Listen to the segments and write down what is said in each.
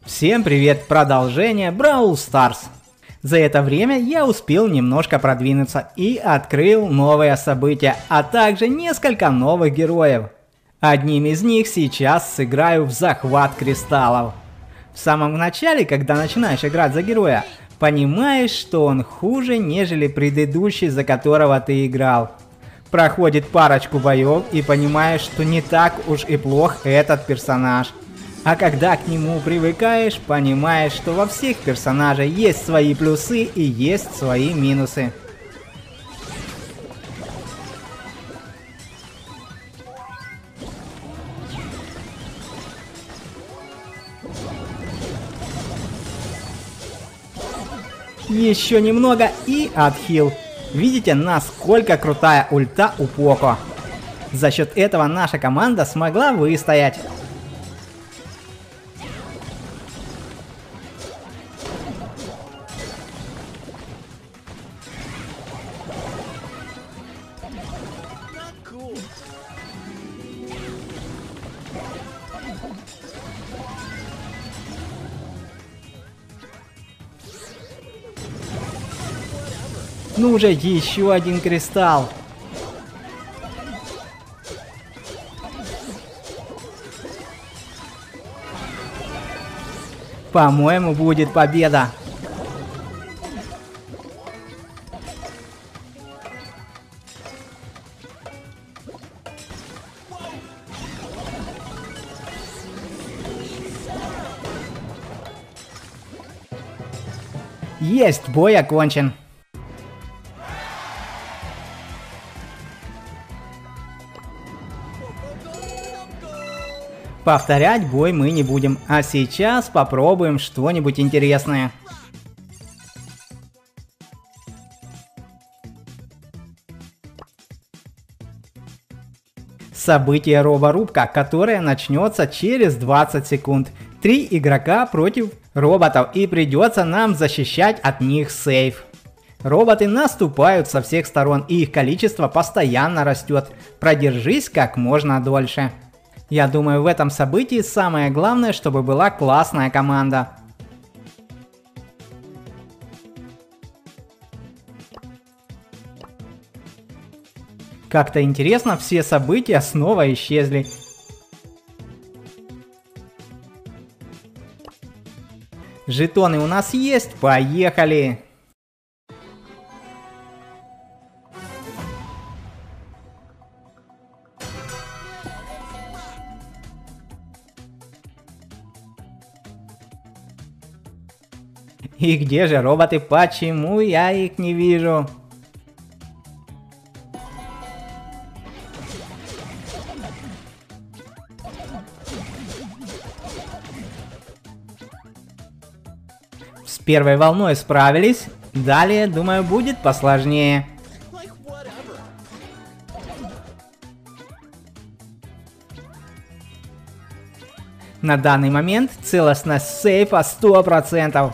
Всем привет! Продолжение Brawl Stars. За это время я успел немножко продвинуться и открыл новые события, а также несколько новых героев. Одним из них сейчас сыграю в захват кристаллов. В самом начале, когда начинаешь играть за героя, понимаешь, что он хуже, нежели предыдущий, за которого ты играл. Проходит парочку боев и понимаешь, что не так уж и плох этот персонаж. А когда к нему привыкаешь, понимаешь, что во всех персонажей есть свои плюсы и есть свои минусы. Еще немного и отхил. Видите, насколько крутая ульта у Поко. За счет этого наша команда смогла выстоять. Ну же, еще один кристалл. По-моему, будет победа. Есть, бой окончен. Повторять бой мы не будем, а сейчас попробуем что-нибудь интересное. Событие роборубка, которое начнется через 20 секунд. 3 игрока против роботов, и придется нам защищать от них сейф. Роботы наступают со всех сторон, и их количество постоянно растет. Продержись как можно дольше. Я думаю, в этом событии самое главное, чтобы была классная команда. Как-то интересно, все события снова исчезли. Жетоны у нас есть, поехали! И где же роботы? Почему я их не вижу? С первой волной справились. Далее, думаю, будет посложнее. На данный момент целостность сейфа 100%.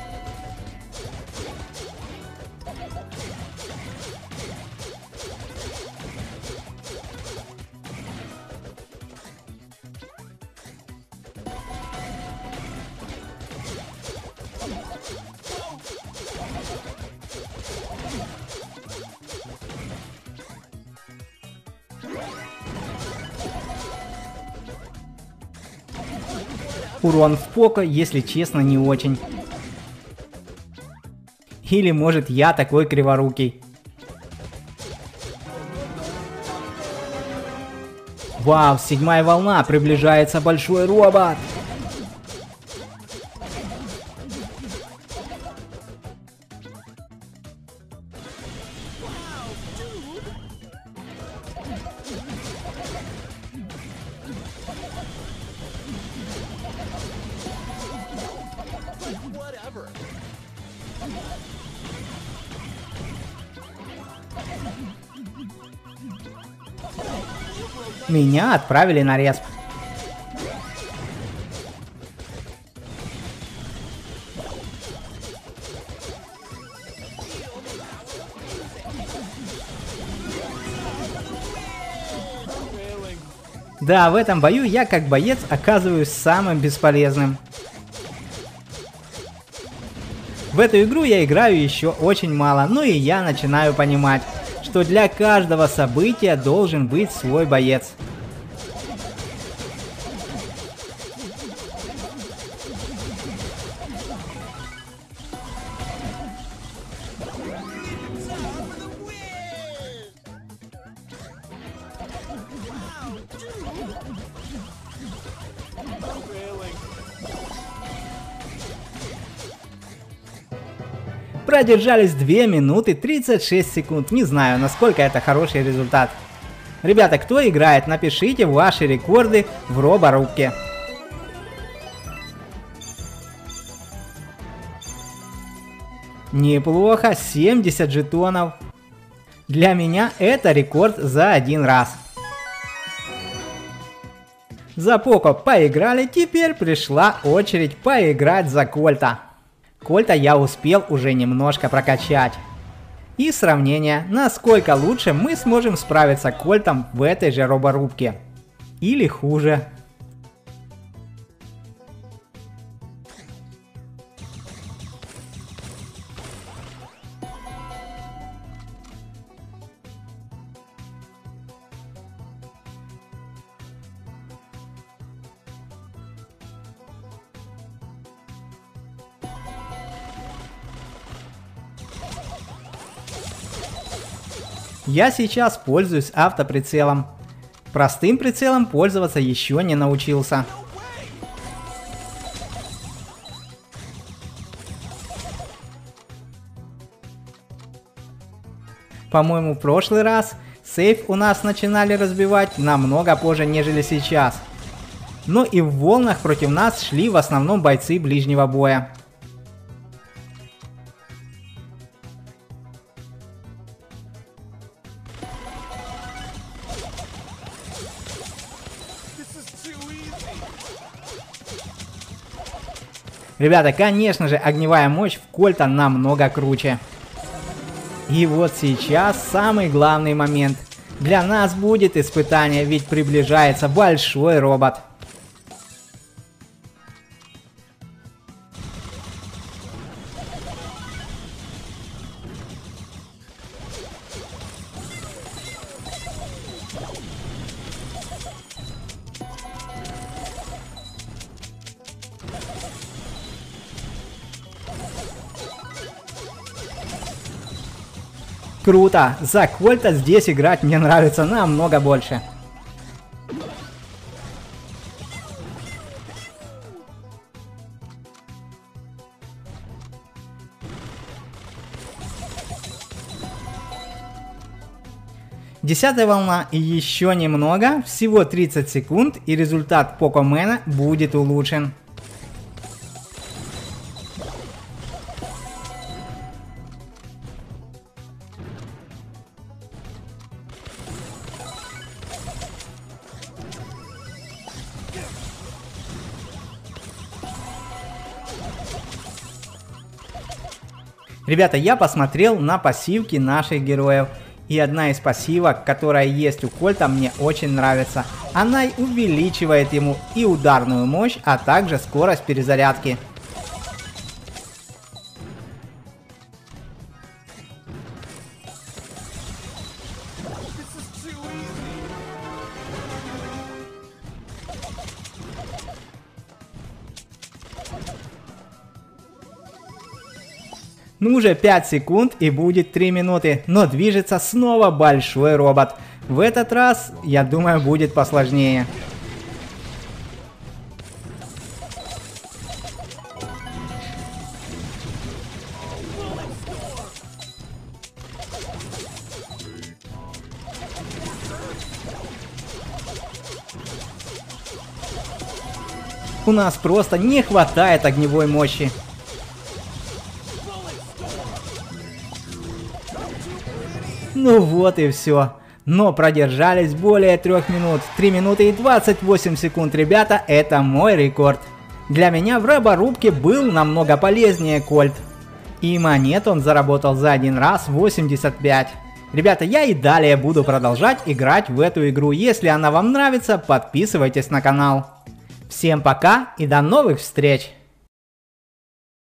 Урон в Поко, если честно, не очень. Или может я такой криворукий. Вау, 7-я волна, приближается большой робот. Меня отправили на респ. Да, в этом бою я как боец оказываюсь самым бесполезным. В эту игру я играю еще очень мало, но и я начинаю понимать, что для каждого события должен быть свой боец. Продержались 2 минуты 36 секунд. Не знаю, насколько это хороший результат. Ребята, кто играет, напишите ваши рекорды в роборубке. Неплохо, 70 жетонов. Для меня это рекорд за один раз. За Поко поиграли, теперь пришла очередь поиграть за Кольта. Кольта я успел уже немножко прокачать. И сравнение, насколько лучше мы сможем справиться Кольтом в этой же роборубке. Или хуже. Я сейчас пользуюсь автоприцелом. Простым прицелом пользоваться еще не научился. По-моему, в прошлый раз сейф у нас начинали разбивать намного позже, нежели сейчас. Но и в волнах против нас шли в основном бойцы ближнего боя. Ребята, конечно же, огневая мощь в Кольта намного круче. И вот сейчас самый главный момент. Для нас будет испытание, ведь приближается большой робот. Круто! За Кольта здесь играть мне нравится намного больше. Десятая волна и еще немного, всего 30 секунд, и результат Покомена будет улучшен. Ребята, я посмотрел на пассивки наших героев. И одна из пассивок, которая есть у Кольта, мне очень нравится. Она увеличивает ему и ударную мощь, а также скорость перезарядки. Ну уже 5 секунд и будет 3 минуты, но движется снова большой робот. В этот раз, я думаю, будет посложнее. У нас просто не хватает огневой мощи. Ну вот и все. Но продержались более 3 минут. 3 минуты и 28 секунд, ребята, это мой рекорд. Для меня в роборубке был намного полезнее Кольт. И монет он заработал за один раз 85. Ребята, я и далее буду продолжать играть в эту игру. Если она вам нравится, подписывайтесь на канал. Всем пока и до новых встреч!